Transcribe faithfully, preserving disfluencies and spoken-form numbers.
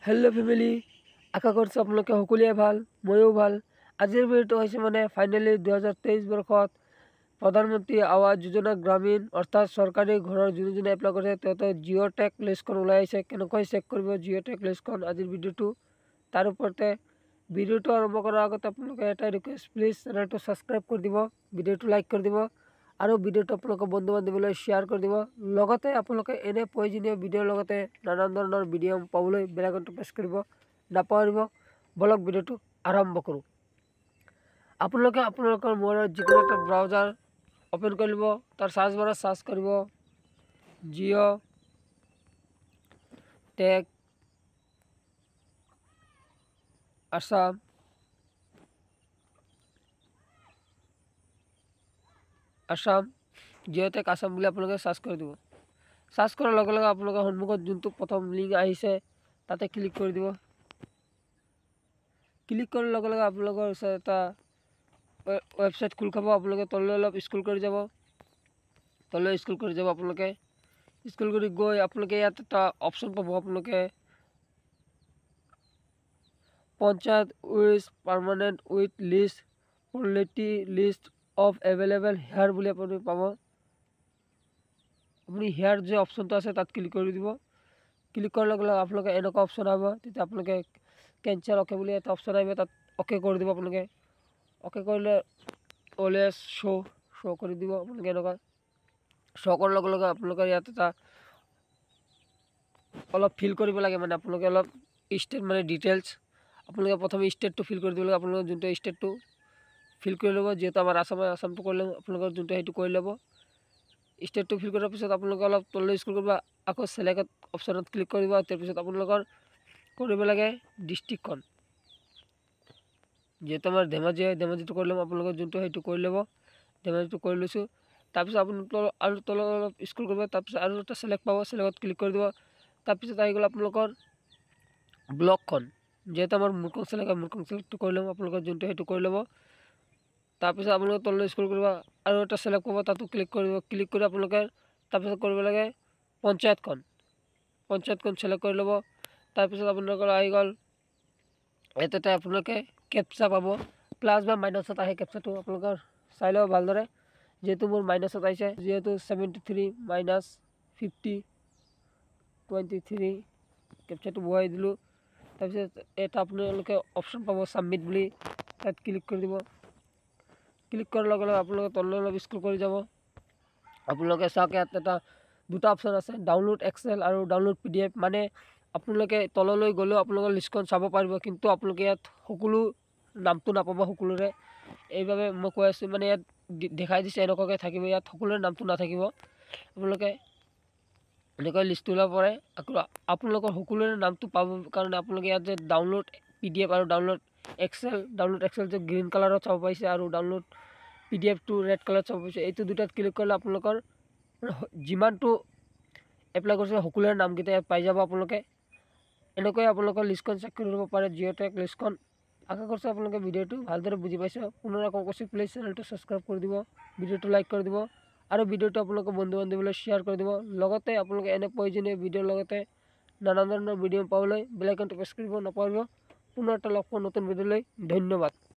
Hello family आशा करছো আপোনালোকে সকলোৱে ভাল ময়ো ভাল। আজিৰ ভিডিঅ'টো হৈছে মানে ফাইনেলি দুহেজাৰ তেইছ বৰ্ষত প্ৰধানমন্ত্ৰী আৱাস যোজনা গ্ৰামীণ অৰ্থাৎ চৰকাৰী ঘৰৰ যোনে যোনে এপ্লাই কৰিছে তেওঁলোকে জিঅ' টেক লিষ্টখন ওলাই আহিছে। কেনেকৈ চেক কৰিব জিঅ' টেক লিষ্টখন আজিৰ ভিডিঅ'টো তাৰ ওপৰতে। ভিডিঅ'টো আৰম্ভ কৰাৰ আগতে আপোনালোকে এটা ৰিকুৱেষ্ট, প্লিজ চেনেলটো ছাবস্ক্ৰাইব কৰি দিব, ভিডিঅ'টো লাইক কৰি দিব আৰু ভিডিঅ'টো আপোনালোকৰ বন্ধু বান্ধৱীলৈ শ্বেয়াৰ কৰি দিব। লগতে আপোনালোকে এনে প্ৰয়োজনীয় ভিডিঅ'ৰ লগতে নানান ধৰণৰ ভিডিঅ' পাবলৈ বেল আইকনটো প্ৰেছ কৰিব নাপাহৰিব। বলক ভিডিঅ'টো আৰম্ভ কৰোঁ। আপোনালোকে আপোনালোকৰ মোবাইলত যিকোনো এটা ব্ৰাউজাৰ অপেন কৰি ল'ব, তাৰ চাৰ্চ বাৰত চাৰ্চ কৰিব জিঅ' টেক আসাম আসাম জিঅ' টেক আসাম বুলি আপোনালোকে চাৰ্চ কৰি দিব। চাৰ্চ কৰাৰ লগে লগে আপোনালোকৰ সন্মুখত যোনটো প্ৰথম লিংক আহিছে তাতে ক্লিক কৰি দিব। ক্লিক কৰাৰ লগে লগে আপোনালোকৰ ওচৰত এটা ৱেবছাইট খোল খাব। আপোনালোকে তললৈ অলপ স্ক্ৰল কৰি যাব, তললৈ স্ক্ৰল কৰি যাব আপোনালোকে স্ক্ৰল কৰি গৈ আপোনালোকে ইয়াত এটা অপশ্যন পাব। আপোনালোকে panchayat with permanent with list polity list of available here বুলি আপুনি পাব। আপুনি হেয়াৰ যে অপশ্যনটো আছে তাত ক্লিক কৰি দিব। ক্লিক কৰাৰ লগে লগে আপোনালোকে এনেকুৱা অপশ্যন আহিব, তেতিয়া আপোনালোকে কেঞ্চেল অ'কে বুলি এটা অপশ্যন আহিব, তাত অ'কে কৰি দিব। আপোনালোকে অ'কে কৰিলে অলৱেজ শ্ব' শ্ব' কৰি দিব। আপোনালোকে এনেকুৱা শ্ব' কৰাৰ লগে লগে আপোনালোকৰ ইয়াত এটা অলপ ফিল কৰিব লাগে, মানে আপোনালোকে অলপ ষ্টেট মানে ডিটেইলছ আপোনালোকে প্ৰথমে ষ্টেটটো ফিল কৰি দিব লাগে। আপোনালোকৰ যোনটো ষ্টেটটো ফিল কৰি ল'ব, যিহেতু আমাৰ আসামৰ আসামটো কৰি ল'ব, আপোনালোকৰ যোনটো সেইটো কৰি ল'ব। ষ্টেটটো ফিল কৰাৰ পিছত আপোনালোকে অলপ তললৈ স্ক্ৰল কৰিব, আকৌ ছিলেক্ট অপশ্যনত ক্লিক কৰিব। তাৰপিছত আপোনালোকৰ কৰিব লাগে ডিষ্ট্ৰিক্টখন, যিহেতু আমাৰ ধেমাজি হয় ধেমাজিটো কৰি ল'ম। আপোনালোকৰ যোনটো সেইটো কৰি ল'ব, ধেমাজিটো কৰি লৈছোঁ। তাৰপিছত আপুনি তল আৰু তলত অলপ স্ক্ৰল কৰিব, তাৰপিছত আৰু এটা ছিলেক্ট পাব, ছিলেক্টত ক্লিক কৰি দিব। তাৰপিছত আহি গ'ল আপোনালোকৰ ব্লকখন, যিহেতু আমাৰ মুৰকং ছিলেক্ট হয় মুৰকং ছিলেক্টটো কৰি ল'ম। আপোনালোকৰ যোনটো সেইটো কৰি ল'ব। তাৰপিছত আপোনালোকে তললৈ স্ক্ৰল কৰিব, আৰু এটা ছিলেক্ট পাব, তাতো ক্লিক কৰিব। ক্লিক কৰি আপোনালোকে তাৰপিছত কৰিব লাগে পঞ্চায়তখন, পঞ্চায়তখন ছিলেক্ট কৰি ল'ব। তাৰপিছত আপোনালোকৰ আহি গ'ল ইয়াতে আপোনালোকে কেপচা পাব, প্লাছ বা মাইনাছত আহে কেপচাটো আপোনালোকৰ চাই ল'ব ভালদৰে। যিহেতু মোৰ মাইনাছত আহিছে, যিহেতু seventy three minus fifty twenty three কেপচাটো বহাই দিলোঁ। তাৰপিছত এটা আপোনালোকে অপশ্যন পাব ছাবমিট বুলি, তাত ক্লিক কৰি দিব। ক্লিক কৰাৰ লগে লগে আপোনালোকে তললৈ অলপ স্ক্ৰল কৰি যাব। আপোনালোকে চাওক ইয়াত এটা দুটা অপশ্যন আছে, ডাউনলোড এক্সেল আৰু ডাউনলোড পি ডি এফ। মানে আপোনালোকে তললৈ গ'লেও আপোনালোকৰ লিষ্টখন চাব পাৰিব, কিন্তু আপোনালোকে ইয়াত সকলো নামটো নাপাব সকলোৰে। এইবাবে মই কৈ আছোঁ, মানে ইয়াত দেখাই দিছে এনেকুৱাকৈ থাকিব, ইয়াত সকলোৰে নামটো নাথাকিব। আপোনালোকে এনেকৈ লিষ্টটো ওলাব পাৰে। আকৌ আপোনালোকৰ সকলোৰে নামটো পাব কাৰণে আপোনালোকে ইয়াত যে ডাউনলোড পি ডি এফ আৰু ডাউনলোড এক্সেল, ডাউনলোড এক্সেল যে গ্ৰীণ কালাৰত চাব পাৰিছে আৰু ডাউনলোড পি ডি এফটো ৰেড কালাৰত চাব পাৰিছে, এইটো দুটাত ক্লিক কৰিলে আপোনালোকৰ যিমানটো এপ্লাই কৰিছে সকলোৰে নামকেইটা ইয়াত পাই যাব। আপোনালোকে এনেকৈ আপোনালোকৰ লিষ্টখন চেক কৰি ল'ব পাৰে, জিঅ' টেক লিষ্টখন। আশা কৰিছোঁ আপোনালোকে ভিডিঅ'টো ভালদৰে বুজি পাইছে। পুনৰ আকৌ কৈছোঁ, প্লিজ চেনেলটো ছাবস্ক্ৰাইব কৰি দিব, ভিডিঅ'টো লাইক কৰি দিব আৰু ভিডিঅ'টো আপোনালোকৰ বন্ধু বান্ধৱীলৈ শ্বেয়াৰ কৰি দিব। লগতে আপোনালোকে এনে প্ৰয়োজনীয় ভিডিঅ'ৰ লগতে নানান ধৰণৰ ভিডিঅ' পাবলৈ বেল আইকনটো প্ৰেছ কৰিব নাপাহৰিব। পুনৰ এটা লগ পাম নতুন ভিডিঅ'লৈ। ধন্যবাদ।